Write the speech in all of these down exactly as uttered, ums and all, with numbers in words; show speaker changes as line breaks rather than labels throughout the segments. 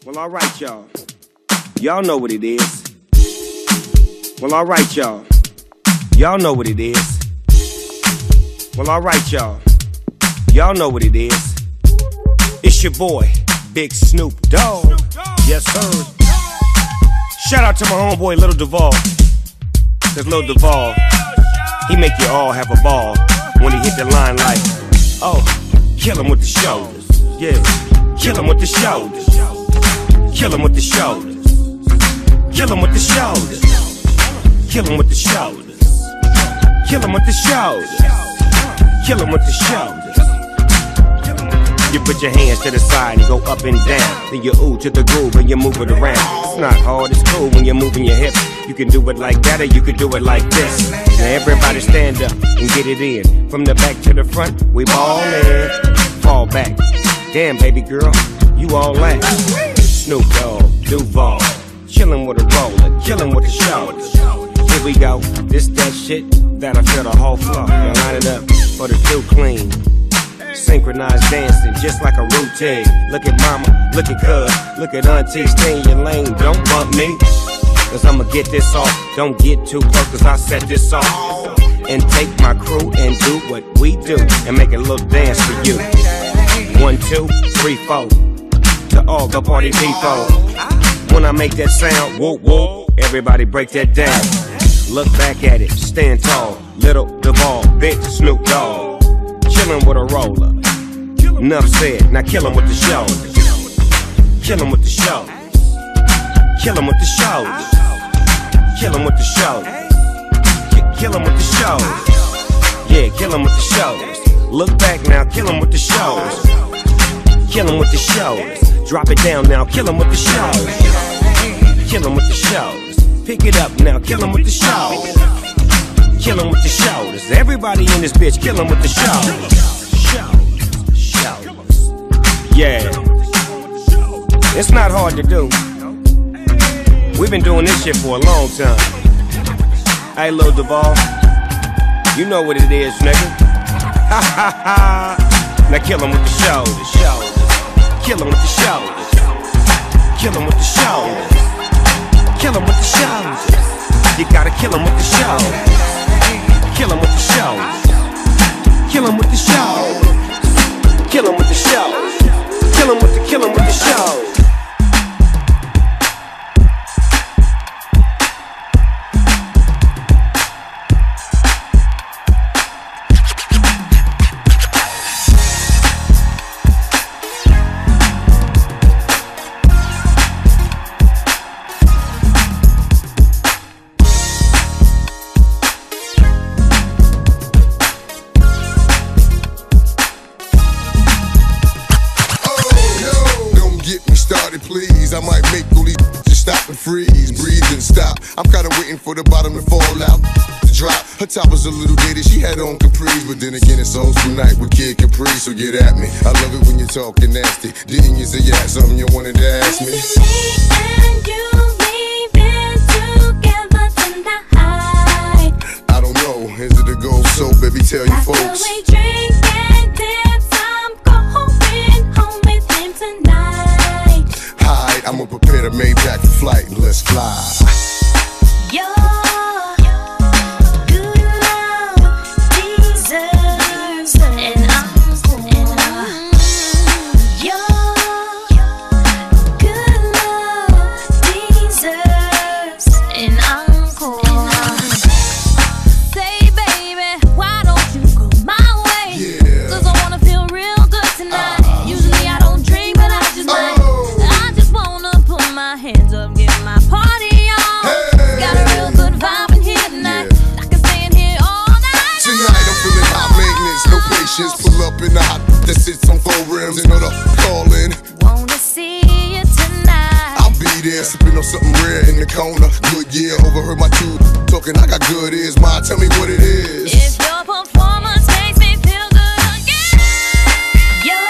Well, alright, y'all. Y'all know what it is. Well, alright, y'all. Y'all know what it is. Well, alright, y'all. Y'all know what it is. It's your boy, Big Snoop Dogg. Yes, sir. Shout out to my homeboy, Lil Duval. Cause Lil Duval, he make you all have a ball when he hit the line like, oh, kill him with the shoulders. Yeah, kill him with the shoulders. Kill him with the shoulders. Kill him with the shoulders. Kill him with the shoulders. Kill him with the shoulders. Kill him with the shoulders. You put your hands to the side and go up and down. Then you ooh to the groove and you move it around. It's not hard, it's cool when you're moving your hips. You can do it like that or you can do it like this. Now everybody stand up and get it in. From the back to the front, we ballin'. Fall back. Damn, baby girl, you all that. Snoop Dogg, Duval, chillin' with a roller, killin' with the shoulders. Here we go, this that shit that I feel the whole floor. Now line it up for the two clean. Synchronized dancing just like a routine. Look at mama, look at cuz, look at auntie, stay in your lane, don't bump me. Cause I'ma get this off, don't get too close cause I set this off. And take my crew and do what we do and make a little dance for you. One, two, three, four. To all the party people. When I make that sound, whoop whoop, everybody break that down. Look back at it, stand tall. Little Duval, big Snoop Dogg. Chillin' with a roller. Enough said, now kill him with the shoulders. Kill him with the shoulders. Kill him with the shoulders. Kill him with the shoulders. Kill him with the shoulders. Yeah, kill him with the shoulders. Look back now, kill him with the shoulders. Kill him with the shoulders. Drop it down now, kill him with the shoulders. Kill him with the shoulders. Pick it up now, kill him with the shoulders. Kill him with the shoulders. Everybody in this bitch, kill him with the shoulders. Shoulders, shoulders. Yeah. It's not hard to do. We've been doing this shit for a long time. Hey, Lil Duval, you know what it is, nigga. Ha ha ha. Now kill him with the shoulders, shoulders. Kill him with the shoulders. Kill him with the shoulders. Kill him with the shoulders. You gotta kill him with the shoulders. Kill him with the shoulders. Kill him with the shoulders. Kill him with the shoulders. Kill him with the, kill him with the shoulders.
Please, I might make all these just stop and freeze, breathe and stop. I'm kinda waiting for the bottom to fall out, to drop. Her top was a little dated, she had on capris, but then again it's old school night with Kid Capri, so get at me. I love it when you're talking nasty. Didn't you say you had something you wanted to ask me?
Is it me and you leaving together tonight?
I don't know, is it a go? So baby, tell your folks.
After we drink and dance, I'm going home with him tonight.
I'ma prepare to make back the flight and let's fly.
Your good love deserves an encore. Your good love deserves an encore. Say, baby, why don't you go my way?
Yeah.
Cause I wanna feel real good tonight. Uh, Usually I don't drink, but I just might. Oh. My hands up, get my party on. Hey. Got a real good vibe in here tonight. Yeah. I can stay in here all night.
Tonight I'm feeling high maintenance, no patience. Pull up in the hot that sits on four rims and all the calling.
Wanna see you tonight.
I'll be there, sipping on something rare in the corner. Good year, overheard my two talking. I got good ears, ma. Tell me what it is.
If your performance makes me feel good again, your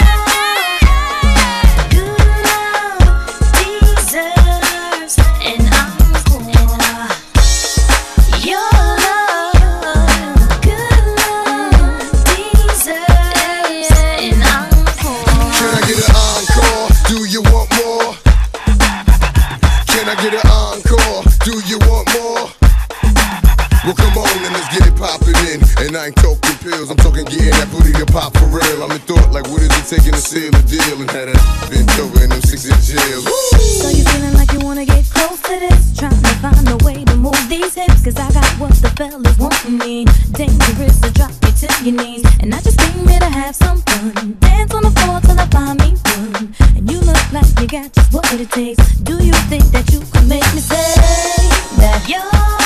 deserves an encore. Your love, good love deserves an encore.
Can I get an encore? Do you want more? hip-hop for real. I'm in thought like what is it taking to seal a deal? And had that been over in them six in jail.
So you feeling like you wanna get close to this? Trying to find a way to move these hips, cause I got what the fellas want from me. Dangerous to drop you to your knees, and I just came here to have some fun. Dance on the floor till I find me one. And you look like you got just what it takes. Do you think that you can make me say that you're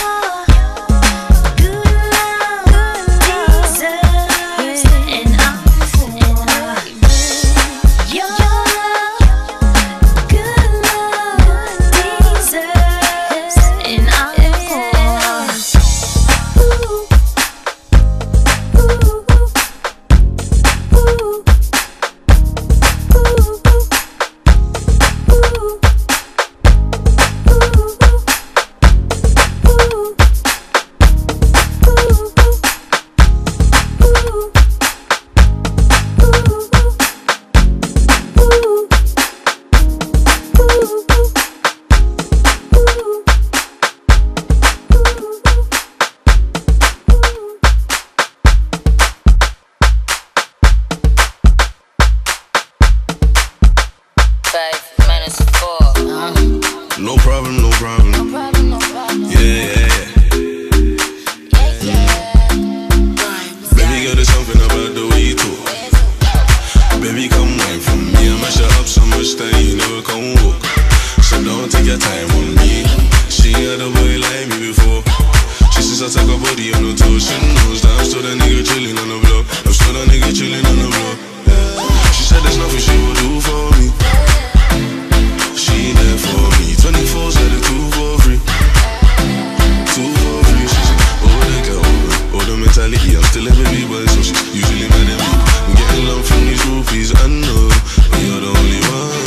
No problem, no problem. No problem, no problem. Yeah, yeah, yeah. yeah, yeah. Baby girl, there's something about the way you talk. Baby, come wine from me. I mash it up so much that you never come walk. So don't take your time on me. She had a boy like me before. She says I take her body on the toes. She knows that I'm still that nigga chilling on the block. I'm still that nigga chilling on the block. She said there's nothing she will do for me. She there for me. twenty-four said it two for free. Two for free. She said, oh, the girl, oh, the mentality. I'm still a baby boy, so she's usually mad at me. I'm getting love from these groupies, I know, but you're the only one.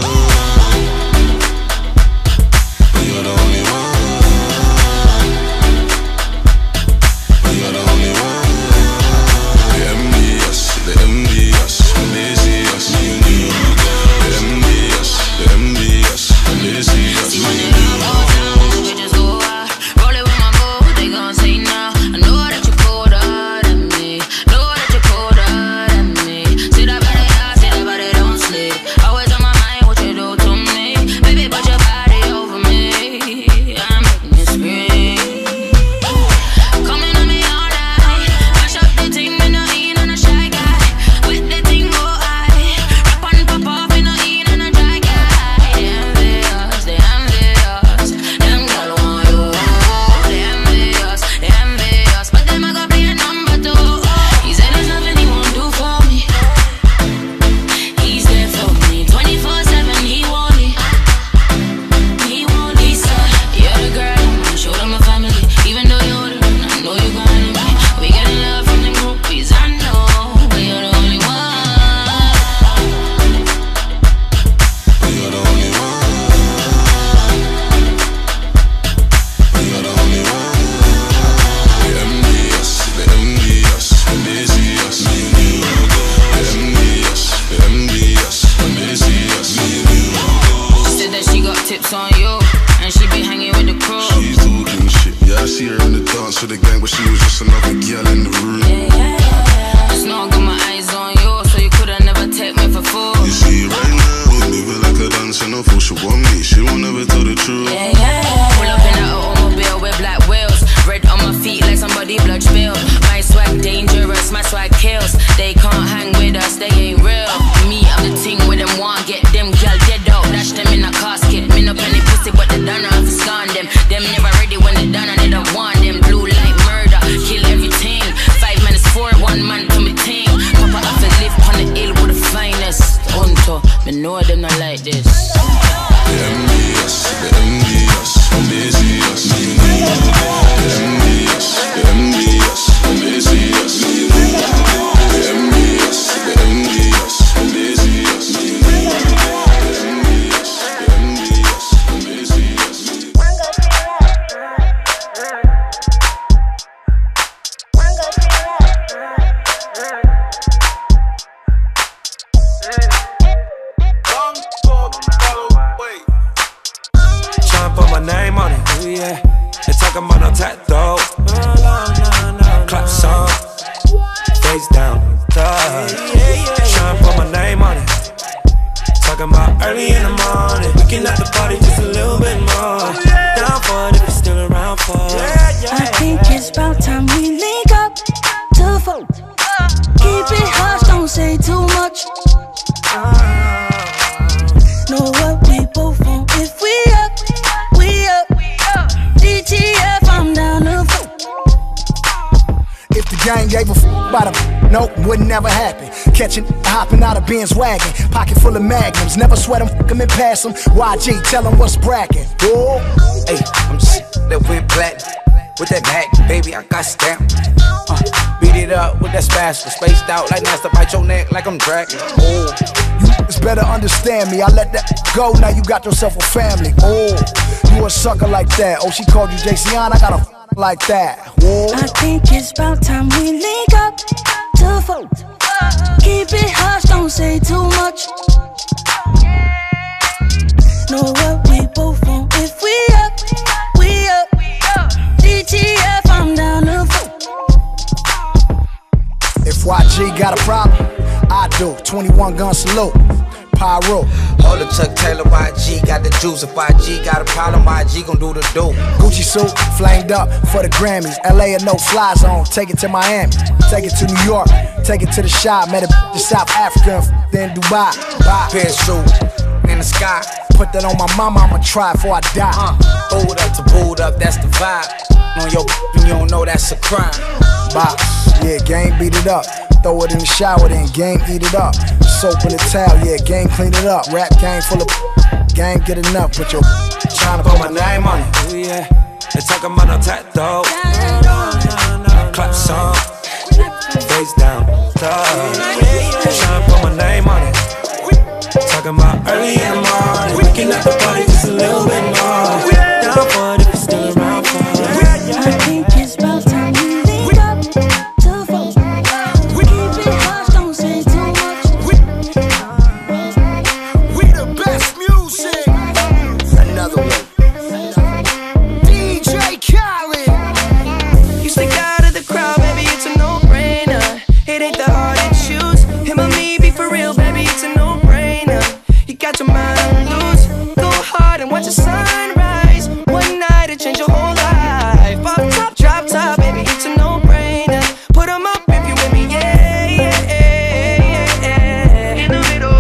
But you're the only one. But you're the only one. The M D S, the M D S, when they see us, me and you. The M D S, the M D S, when they see us, me and you.
We just go out, roll it with my boo, they gon' say now. I know that you're colder than me, know that you're colder than me. See that body, I see that body, don't sleep. Always on my mind, what you do to me. Baby, put your body over me, I'm making you scream. Coming on me all night, mash up the thing, me no in on a shy guy. With the thing go high, rap and pop off, me no in on a dry guy. They envious, they envious, them girl want you. They envious, they envious, but them I got play a number two. He said there's nothing he won't do for me. He's there for me, twenty-four seven, he want it. He want it, he said, you're the girl, I wanna show them my family. Even though you're older, I know you're gonna need me. We getting love from them groupies, I know, but you're the only one.
But you're the only one. But you're the only one. The M D S, the M D S, when they see us, me and you. The M D S, the M D S, when they see us, me and you.
She said that she got tips on you, and she be hanging with the crew.
She's talking shit. Yeah, I see her in the dance with the gang, but she was just another girl in the room.
Just know I got my eyes on you, so you coulda never take me for fool.
You see right now, moving like a dancer, no fool. She want me, she won't never tell the truth.
Pull up in that automobile with black wheels, red on my feet like somebody blood spilled. My swag dangerous, my swag kills. They can't hang with us, they ain't real. Me, I'm the thing with them want get them girl dead out, dash them in a casket. Me no penny pussy, but they done have to scan them. Them never ready when they done and they don't want them. Blue light murder, kill everything. Five minutes for one man to me team. Papa have to live on the hill with the finest. Unto, me know them not like this.
The M D S, the M D S, when they see us, me and you. The M D S, the M D S, when they see us, me and you. The M D S,
Trying to put my name on it. Talking about early in the morning. We can have the party just a little bit more. Down for it if you're still around for it.
I think it's about time we link up to fuck. Keep it hush, don't say too much. Know what we both want. If we up, we up. D T F, I'm down to fuck.
If the gang gave a f about a nope, would never happen. Catching, hopping out of Ben's wagon. Pocket full of magnums, never sweat them, f em and pass them. Y G, tell them what's brackin'. Whoa.
Hey, I'm shit that went platinum. With that Mac, baby, I got stamped. Uh, beat it up with that spatula. Spaced out like Master, bite your neck like I'm dragging. Oh,
you just better understand me. I let that go, now you got yourself a family. Oh, you a sucker like that. Oh, she called you J C on, I got a f like that. Whoa.
I think it's about time we link up to fuck. Keep it hush, don't say too much. Know what we both want. If we up, we up. D T F, I'm down to fuck.
If Y G got a problem, I do. twenty-one gun salute. Pyro.
Hold up, Chuck Taylor, Y G got the juice. If Y G got a problem, Y G gon' do the do.
Gucci suit, flamed up for the Grammys. L A a no fly zone, take it to Miami. Take it to New York, take it to the shop. Met a to South Africa, then Dubai. Bye.
Pin shoe in the sky.
Put that on my mama, I'ma try before I die.
Uh, boot up to boot up, that's the vibe. On your you don't know that's a crime.
Box, yeah, gang beat it up. Throw it in the shower, then gang eat it up. Soap in the towel, yeah, gang clean it up. Rap gang full of gang get enough. Put your
trying to put my name on it. Ooh, yeah. They talking about no tattoo. Clap song, face down, dog. Trying to put my name on it. Talking about early in the morning. We can have the party just a little bit more. Down for it if you're still around for it.
I think it's about time we link up to fuck. Keep it hush, don't say too much.
We the best music. Another one. D J Khaled.
You stick out of the crowd, baby, it's a no-brainer. It ain't that hard to choose. Him or me, be for real, baby, it's a no-brainer. You got your mind on loose. Go hard and watch the sunrise. One night to change your whole life. Pop top, drop top, baby, it's a no-brainer. Put 'em up if you with me, yeah, yeah, yeah, yeah. In the middle.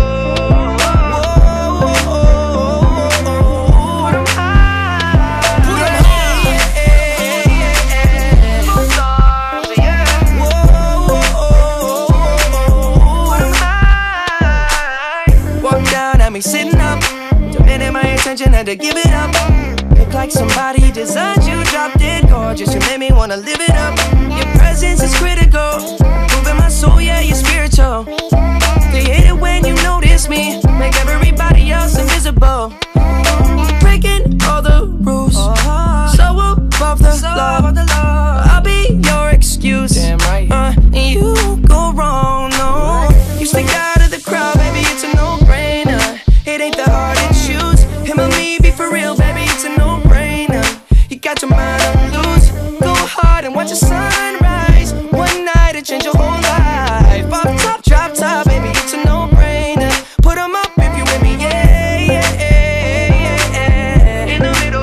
Whoa, whoa, whoa, whoa. Put 'em high. Put 'em high. Yeah, yeah, yeah, yeah. Stars, yeah. Whoa, whoa, whoa. Put 'em high. Walk down at me sitting up. Demanding my attention, had to give it up. Look like somebody designed you, dropped it gorgeous. You made me wanna live it up. Your presence is critical, moving my soul, yeah, you're spiritual. They hate it when you notice me, make everybody else invisible. Breaking all the rules, so above the law. I'll be your excuse, uh, and you go wrong, no. You stick out of the crowd, baby, it's a no-brainer. It ain't that hard to choose. Him or me, be for real, baby, it's a no-brainer. You got your mind on loose. Go hard and watch the sunrise. One night to change your whole life. Pop top, drop top, baby, it's a no-brainer. Put 'em up if you with me, yeah, yeah, yeah, yeah. In the middle.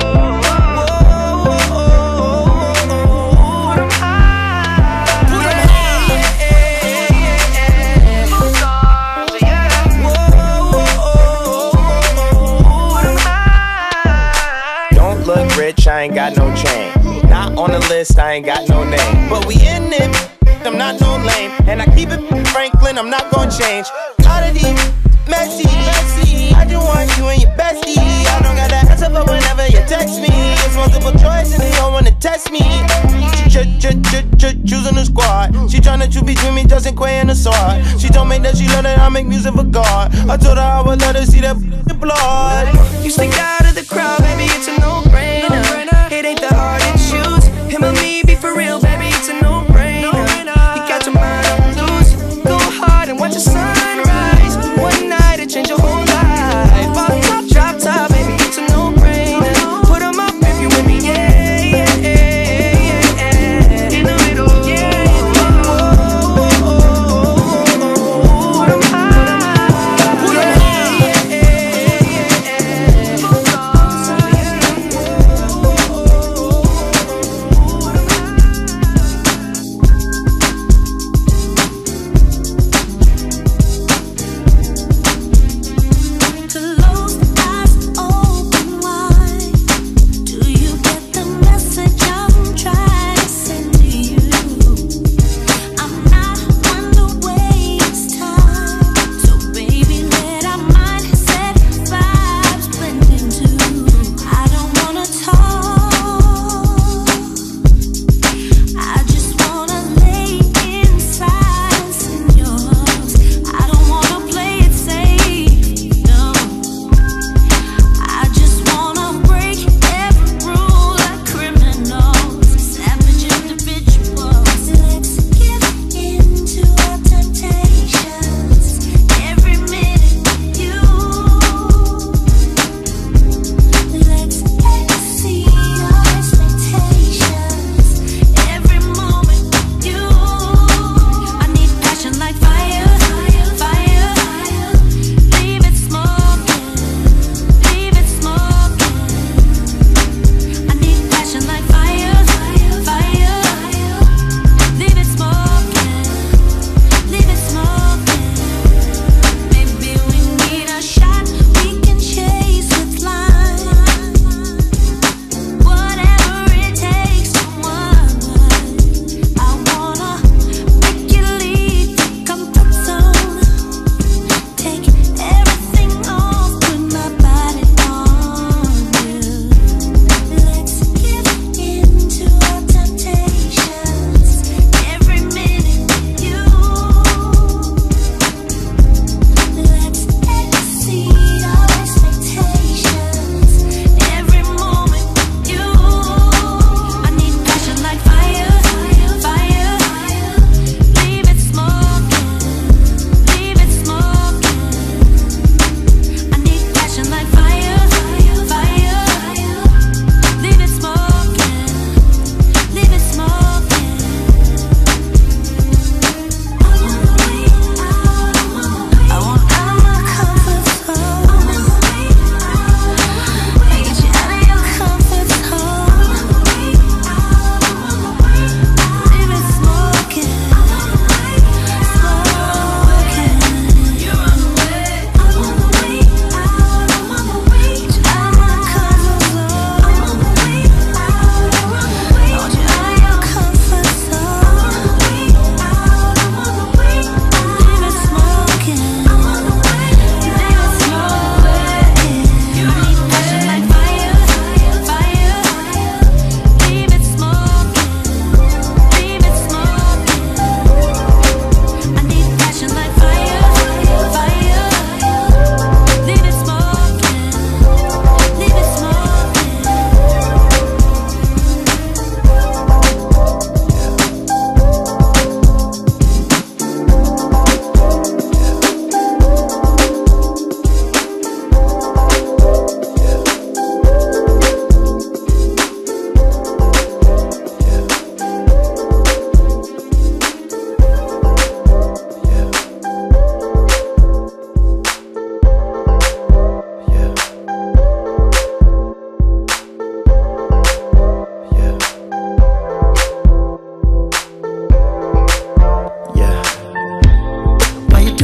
Whoa, whoa, whoa. Put 'em high. Put 'em high. Yeah, yeah, yeah, yeah. Stars, yeah. Whoa, whoa, whoa. Put 'em high.
Don't look rich, I ain't got no chain. Not on the list, I ain't got no name. But we in it, I'm not no lame. And I keep it Franklin, I'm not gonna change. Out of these messy, messy. I just want you and your bestie. I don't got that answer, but whenever you text me, it's multiple choice and they don't wanna test me. Ch ch ch ch choosing the squad. She tryna choose between me, Justin Quay and the sword. She told me that she love that I make music for God. I told her I would let her see that blood.
You stick out of the crowd, baby, it's a no-brainer. It ain't that hard to choose. Him or me, be for real, baby, it's a no-brainer. You got your mind on loose. Go hard and watch the sunrise. One night to change your whole life. Pop top, drop top, baby, it's a no-brainer. Put 'em up if you with me, yeah, yeah, yeah, yeah. In the middle, yeah. Whoa, whoa, whoa.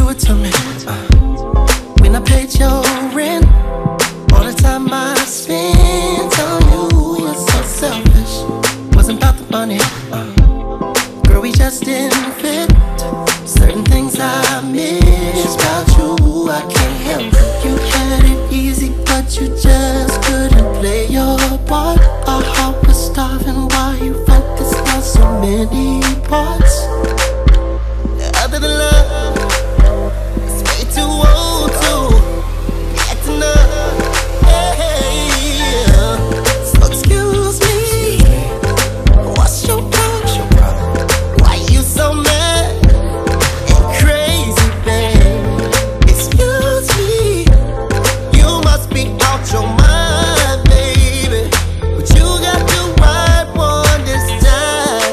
do it to me. Uh, when I paid your rent, all the time I spent on you, you're so selfish. Wasn't about the money. Uh, girl, we just didn't fit. Certain things I miss about you, I can't help it. You had it easy, but you just couldn't play your part. Our heart was starving while you focused on so many parts. Other than love, it's way too old to acting up. Hey, so excuse me, what's your problem? Why you so mad and crazy, babe? Excuse me, you must be out your mind, baby. But you got the right one this time.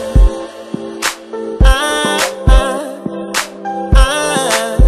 I, I, I,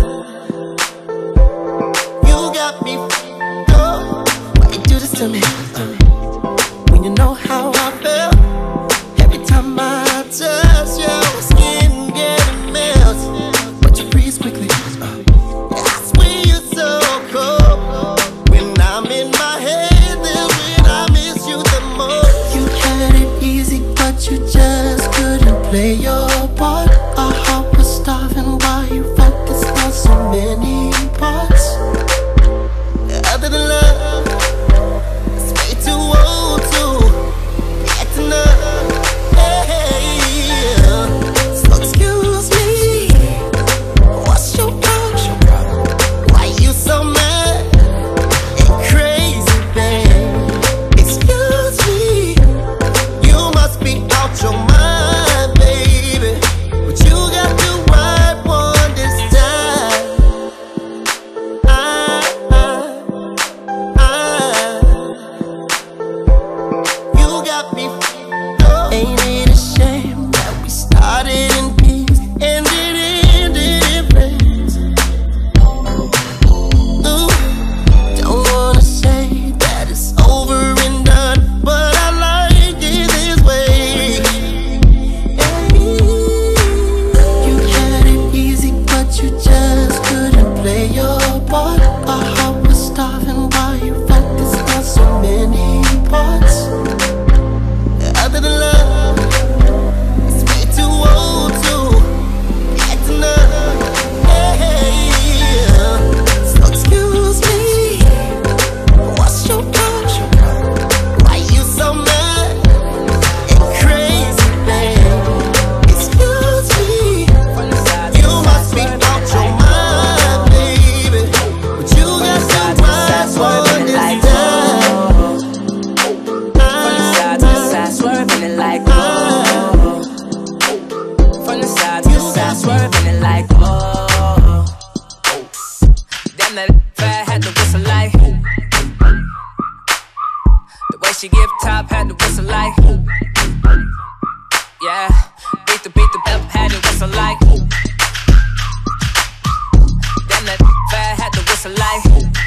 you got me f***ed up. Why you do this to me? Uh, when you know how I feel, every time I touch your skin getting melts, but you freeze quickly. Uh, I swear you're so cold. When I'm in my head, then when I miss you the most. You had it easy, but you just couldn't play your part. Our heart was starving while you focused on so many parts. Other than love, it's way too old to acting up. Hey, so excuse me, what's your problem? Why you so mad and crazy, babe? Excuse me, you must be out your mind, baby. But you got the right one this time. I, I, I, you got me f***ed up. Ain't it a shame that we started in peace and it ended in flames? Ooh, don't wanna say that it's over and done, but I like it this way. You had it easy, but you just couldn't play your part. Our heart was starving while you focused on so many parts. Other than love, it's way too old to acting up. Hey, so excuse me, what's your problem? Why you so mad and crazy, babe? Excuse me, you must be out your mind, baby. But you got the right one this time.
Side to side, swerving it like oh. From the side to side, swerving it like oh. Damn, that fat had to whistle like. The way she give top had to whistle like. Yeah, beat the beat the bell had to whistle like. Damn, that fat had to whistle like.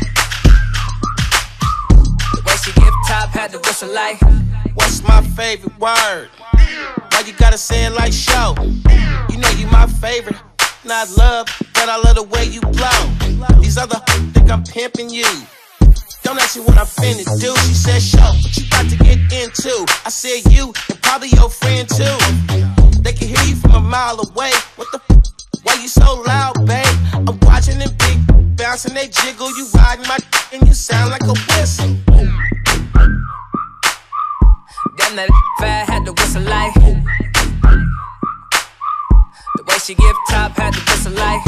The way she give top had to whistle like.
What's my favorite word? Why you gotta say it like show? You know you my favorite. Not love, but I love the way you blow. These other think I'm pimping you. Don't ask me what I'm finna do. She said, show, what you got to get into? I said, you, and probably your friend too. They can hear you from a mile away. What the f? Why you so loud, babe? I'm watching them big bouncing, they jiggle. You riding my d and you sound like a whistle.
Damn, that fat had to whistle like. The way she give top had to whistle like.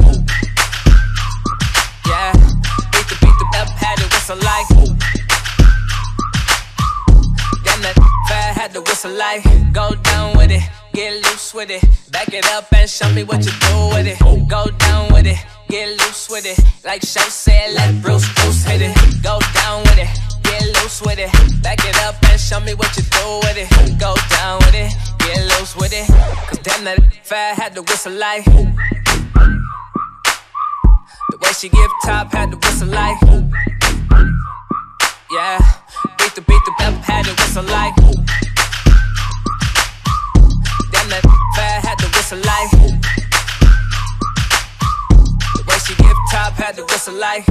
Yeah, beat the beat the bell had to whistle like. Damn, that fat had to whistle like. Go down with it, get loose with it. Back it up and show me what you do with it. Go down with it, get loose with it. Like Show said, let Bruce Bruce hit it. Go down with it, get loose with it. Back it up and show me what you do with it. Go down with it, get loose with it. Cause damn, that fat had to whistle like. The way she give top had to whistle like. Yeah, beat the beat the bell had to whistle like. Damn, that fat had to whistle like. The way she give
cop had to risk a life.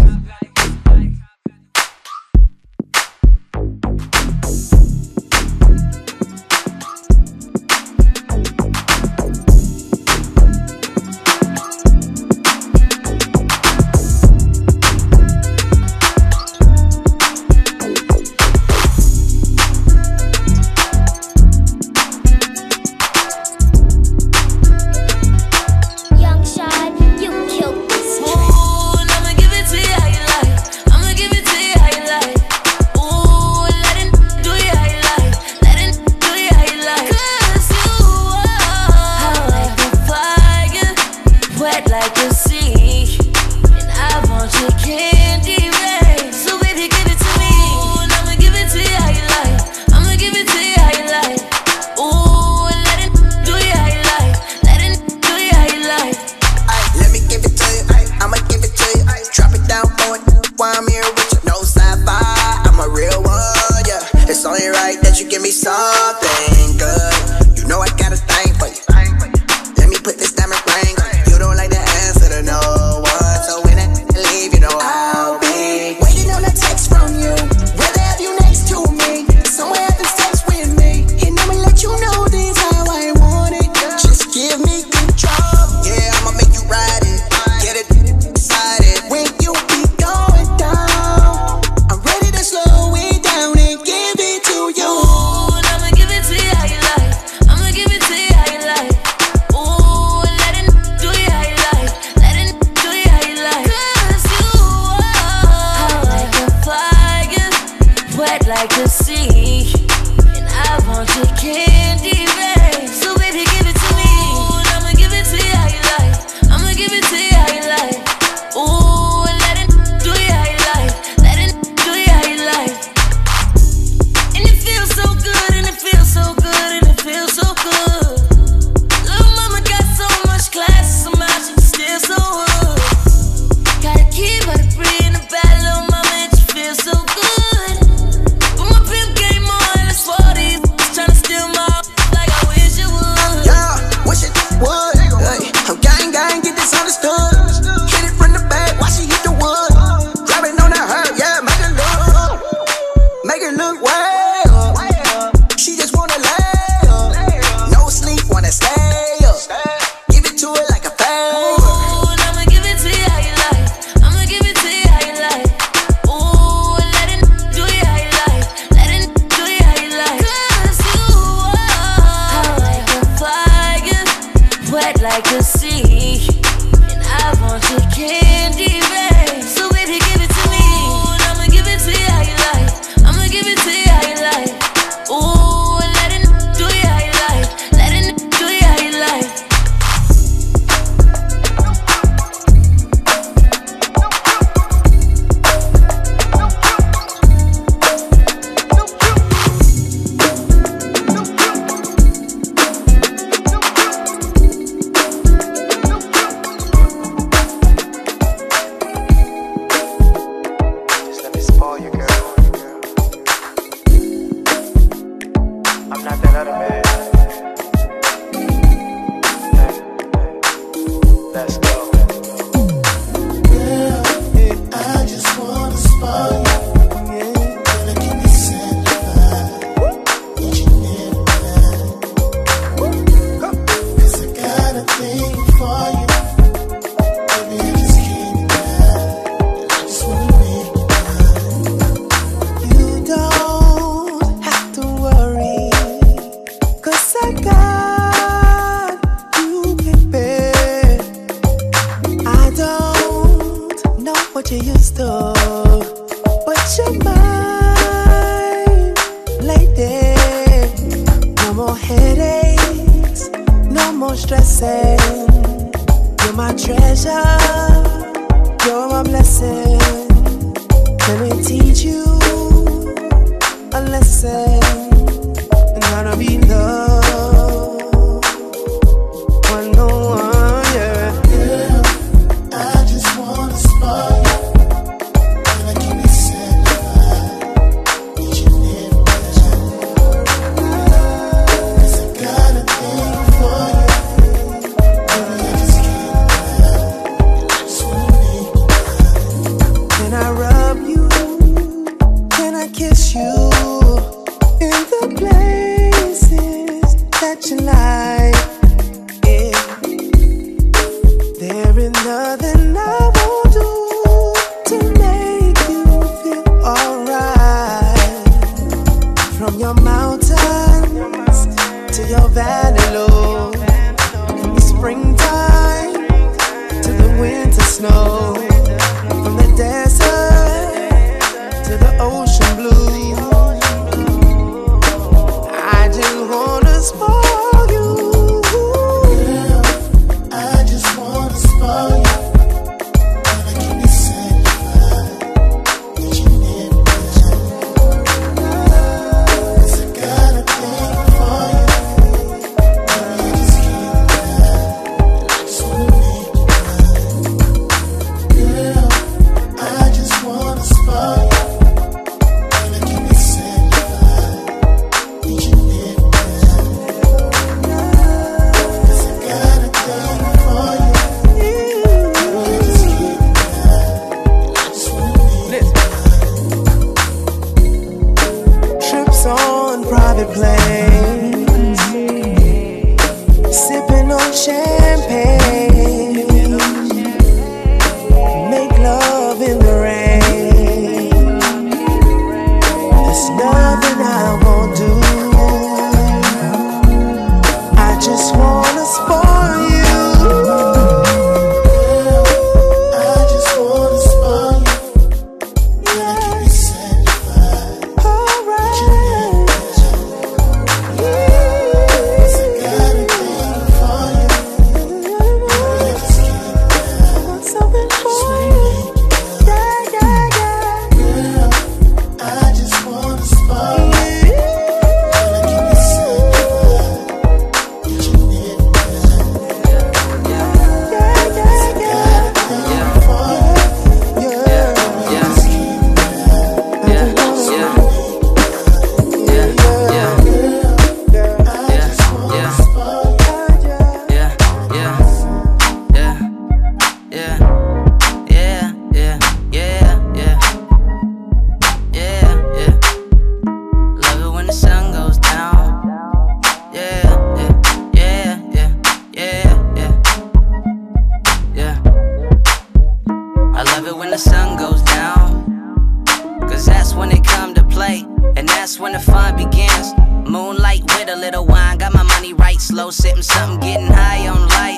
love it when the sun goes down, cause that's when it come to play, and that's when the fun begins. Moonlight with a little wine, got my money right, slow sipping something, getting high on life.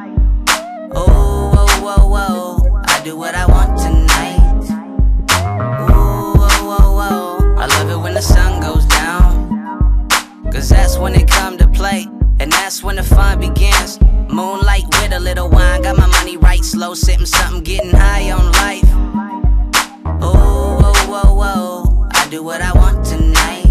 Oh, oh, oh, oh, I do what I want tonight. Ooh, oh, oh, oh, I love it when the sun goes down, cause that's when it come to play, and that's when the fun begins. Moonlight with a little wine, got my money right, slow sipping something, getting high on life. Oh, oh, oh, oh, I do what I want tonight.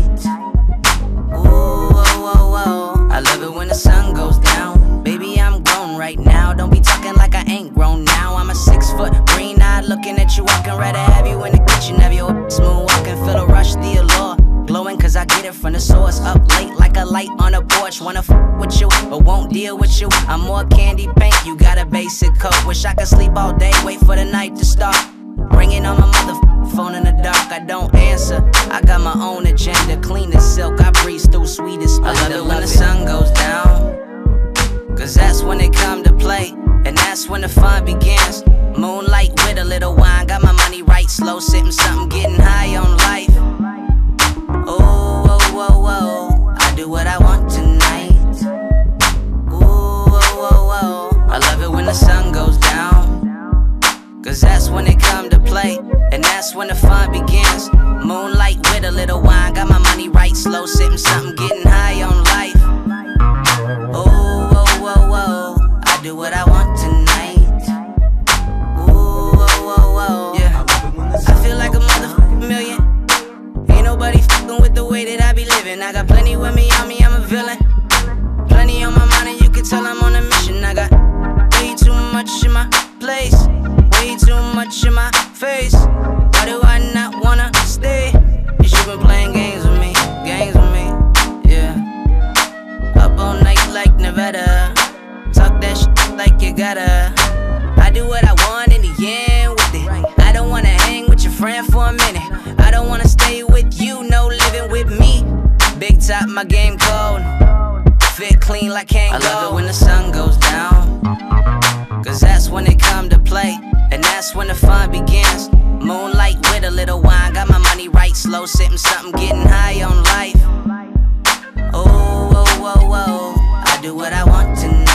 Ooh, oh, oh, oh, I love it when the sun goes down. Baby, I'm grown right now, don't be talking like I ain't grown now. I'm a six foot, green eyed, looking at you walking, rather have you in the kitchen, have your smooth walking, feel a rush, the allure. Glowing cause I get it from the source, up late like a light on a porch. Wanna f with you, but won't deal with you. I'm more candy paint, you got a basic coat. Wish I could sleep all day, wait for the night to start. Ringing on my mother phone in the dark, I don't answer. I got my own agenda, clean as silk, I breeze through sweet as I love it when the sun goes down, cause that's when it come to play, and that's when the fun begins. Moonlight with a little wine, got my money right, slow sipping something, getting high on life. Oh, oh, oh, oh, I do what I want tonight. Ooh, oh, oh, oh, I love it when the sun goes down, cause that's when it come to play, and that's when the fun begins. Moonlight with a little wine, got my money right, slow sipping something, getting high on life. Oh, oh, oh, oh, I do what I want tonight. Ooh, oh, oh, oh, yeah, I feel like a motherfucking million. Ain't nobody f***ing with the way that I be living. I got plenty with me on me, I'm a villain. Plenty on my mind and you can tell I'm on a mission. I got way too much in my place, way too much in my face. Why do I not wanna stay? Cause you been playing games with me, games with me, yeah. Up all night like Nevada, talk that shit like you gotta. I do what I want in the end with it. I don't wanna hang with your friend for a minute. I don't wanna stay with you, no living with me. Big top, my game cold, fit clean like Kango. I love it when the sun goes down, cause that's when it come to play, and that's when the fun begins. Moonlight with a little wine, got my money right, slow sipping something, getting high on life. Oh, oh, oh, oh, I do what I want tonight.